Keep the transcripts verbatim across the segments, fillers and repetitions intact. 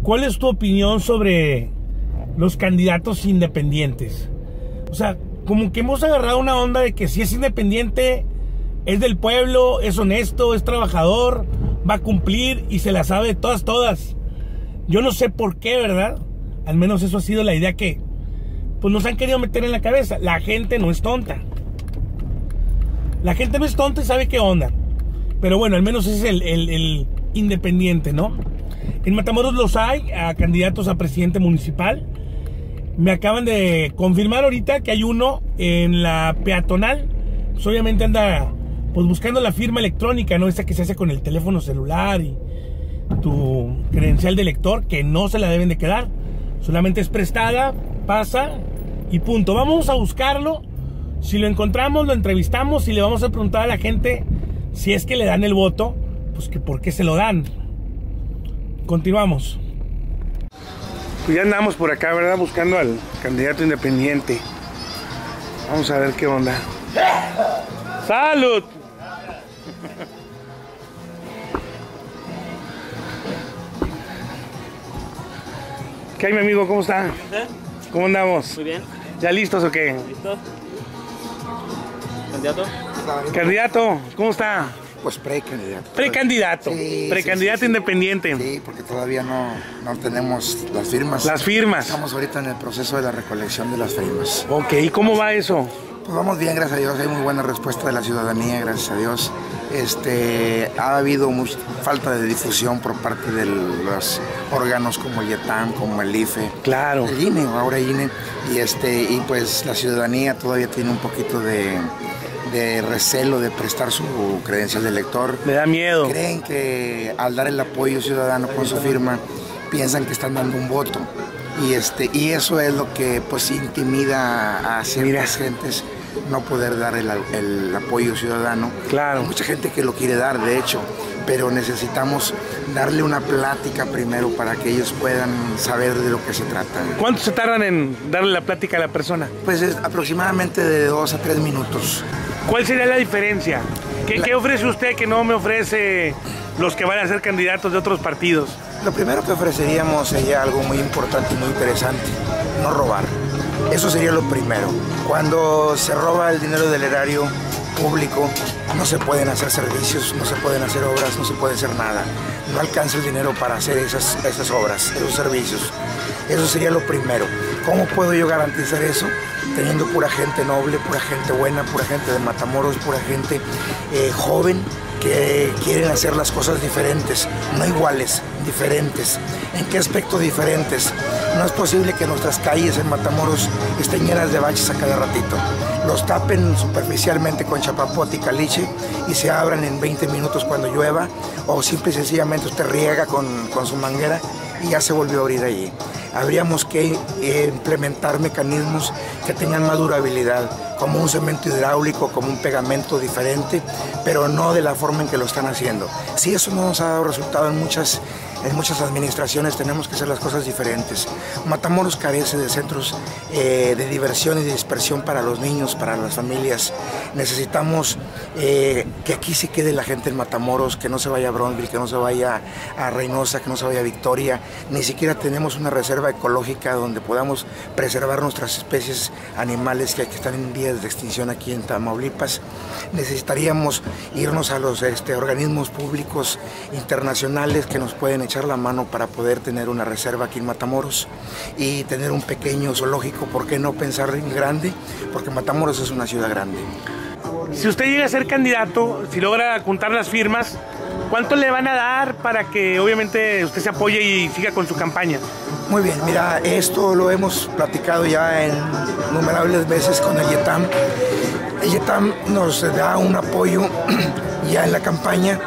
¿cuál es tu opinión sobre los candidatos independientes? O sea, como que hemos agarrado una onda de que si es independiente, es del pueblo, es honesto, es trabajador, va a cumplir y se la sabe de todas, todas. Yo no sé por qué, ¿verdad? Al menos eso ha sido la idea que pues nos han querido meter en la cabeza. La gente no es tonta. La gente no es tonta y sabe qué onda. Pero bueno, al menos ese es el, el, el independiente, ¿no? En Matamoros los hay, a candidatos a presidente municipal. Me acaban de confirmar ahorita que hay uno en la peatonal. Pues obviamente anda pues buscando la firma electrónica, ¿no? Esta que se hace con el teléfono celular y tu credencial de elector, que no se la deben de quedar. Solamente es prestada, pasa y punto. Vamos a buscarlo. Si lo encontramos, lo entrevistamos y le vamos a preguntar a la gente si es que le dan el voto, pues que por qué se lo dan. Continuamos. Pues ya andamos por acá, ¿verdad? Buscando al candidato independiente. Vamos a ver qué onda. ¡Salud! ¿Qué hay, mi amigo? ¿Cómo está? ¿Cómo andamos? Muy bien. ¿Ya listos o qué? ¿Listo? ¿Candidato? Candidato, ¿cómo está? Pues precandidato. Precandidato. Sí, precandidato sí, sí, independiente. Sí, porque todavía no, no tenemos las firmas. Las firmas. Estamos ahorita en el proceso de la recolección de las firmas. Ok, ¿y cómo va eso? Pues vamos bien, gracias a Dios. Hay muy buena respuesta de la ciudadanía, gracias a Dios. Este, ha habido mucha falta de difusión por parte de los órganos como el IETAM, como el I F E. Claro. El I N E, ahora I N E. Y, este, y pues la ciudadanía todavía tiene un poquito de... de recelo de prestar su credencial de elector. Me da miedo. Creen que al dar el apoyo ciudadano con su firma, piensan que están dando un voto. Y, este, y eso es lo que pues intimida a ciertas Mira. gentes no poder dar el, el apoyo ciudadano. Claro. Hay mucha gente que lo quiere dar, de hecho, pero necesitamos darle una plática primero para que ellos puedan saber de lo que se trata. ¿Cuánto se tardan en darle la plática a la persona? Pues es aproximadamente de dos a tres minutos. ¿Cuál sería la diferencia? ¿Qué, la... ¿Qué ofrece usted que no me ofrece los que van a ser candidatos de otros partidos? Lo primero que ofreceríamos sería algo muy importante y muy interesante, no robar. Eso sería lo primero. Cuando se roba el dinero del erario público, no se pueden hacer servicios, no se pueden hacer obras, no se puede hacer nada. No alcanza el dinero para hacer esas, esas obras, esos servicios. Eso sería lo primero. ¿Cómo puedo yo garantizar eso? Teniendo pura gente noble, pura gente buena, pura gente de Matamoros, pura gente eh, joven, que quieren hacer las cosas diferentes, no iguales, diferentes. ¿En qué aspecto diferentes? No es posible que nuestras calles en Matamoros estén llenas de baches a cada ratito. Los tapen superficialmente con chapapote y caliche y se abran en veinte minutos cuando llueva, o simple y sencillamente usted riega con, con su manguera y ya se volvió a abrir allí. Habríamos que eh, implementar mecanismos que tengan más durabilidad, como un cemento hidráulico, como un pegamento diferente, pero no de la forma en que lo están haciendo. Si eso no nos ha dado resultado en muchas, en muchas administraciones, tenemos que hacer las cosas diferentes. Matamoros carece de centros eh, de diversión y de dispersión para los niños, para las familias. Necesitamos eh, que aquí se quede la gente en Matamoros, que no se vaya a Bronzeville, que no se vaya a Reynosa, que no se vaya a Victoria. Ni siquiera tenemos una reserva ecológica donde podamos preservar nuestras especies animales que están en vías de extinción aquí en Tamaulipas. Necesitaríamos irnos a los este, organismos públicos internacionales que nos pueden echar la mano para poder tener una reserva aquí en Matamoros y tener un pequeño zoológico. ¿Por qué no pensar en grande? Porque Matamoros es una ciudad grande. Si usted llega a ser candidato, si logra juntar las firmas, ¿cuánto le van a dar para que obviamente usted se apoye y siga con su campaña? Muy bien, mira, esto lo hemos platicado ya en innumerables veces con el IETAM. El IETAM nos da un apoyo ya en la campaña.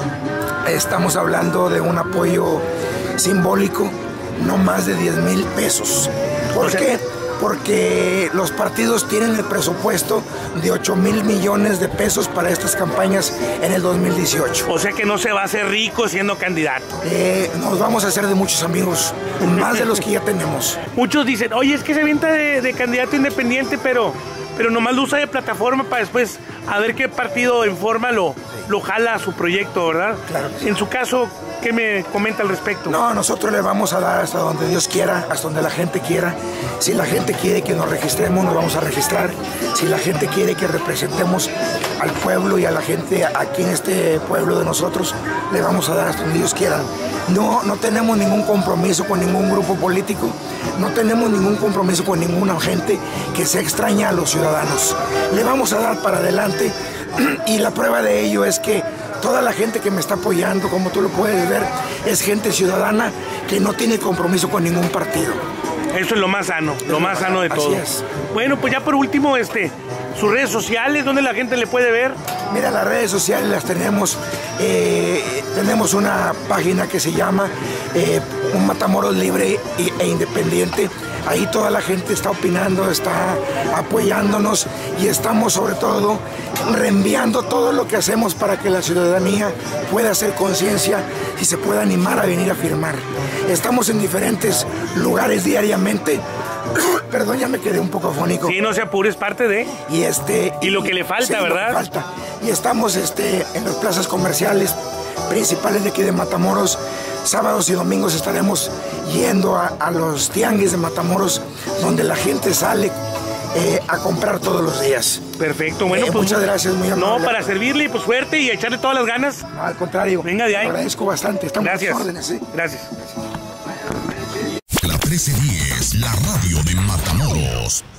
Estamos hablando de un apoyo simbólico, no más de diez mil pesos. ¿Por qué? Porque los partidos tienen el presupuesto de ocho mil millones de pesos para estas campañas en el dos mil dieciocho. O sea que no se va a hacer rico siendo candidato. Eh, nos vamos a hacer de muchos amigos, más de los que ya tenemos. Muchos dicen, oye, es que se avienta de, de candidato independiente, pero, pero nomás lo usa de plataforma para después a ver qué partido en forma lo, lo jala a su proyecto, ¿verdad? Claro. En su caso, ¿qué me comenta al respecto? No, nosotros le vamos a dar hasta donde Dios quiera, hasta donde la gente quiera. Si la gente quiere que nos registremos, nos vamos a registrar. Si la gente quiere que representemos al pueblo y a la gente aquí en este pueblo de nosotros, le vamos a dar hasta donde Dios quiera. No, no tenemos ningún compromiso con ningún grupo político, no tenemos ningún compromiso con ninguna gente que se extraña a los ciudadanos. Le vamos a dar para adelante y la prueba de ello es que toda la gente que me está apoyando, como tú lo puedes ver, es gente ciudadana que no tiene compromiso con ningún partido. Eso es lo más sano, lo más sano de todo. Así es. Bueno, pues ya por último, este, sus redes sociales, ¿dónde la gente le puede ver? Mira, las redes sociales las tenemos, eh, tenemos una página que se llama eh, Un Matamoros Libre e Independiente. Ahí toda la gente está opinando, está apoyándonos y estamos sobre todo reenviando todo lo que hacemos para que la ciudadanía pueda hacer conciencia y se pueda animar a venir a firmar. Estamos en diferentes lugares diariamente. Perdón, ya me quedé un poco afónico. Sí, no se apure, es parte de... Y este... Y lo que le falta, sí, ¿verdad? Lo que falta. Y estamos este, en las plazas comerciales principales de aquí de Matamoros. Sábados y domingos estaremos yendo a, a los tianguis de Matamoros, donde la gente sale eh, a comprar todos los días. Perfecto, bueno, eh, pues... Muchas gracias, muy amable. No, para servirle, pues suerte y echarle todas las ganas. No, al contrario. Venga de ahí. Te agradezco bastante. Estamos Gracias. a sus órdenes, ¿sí? Gracias. La trece diez, la radio de Matamoros.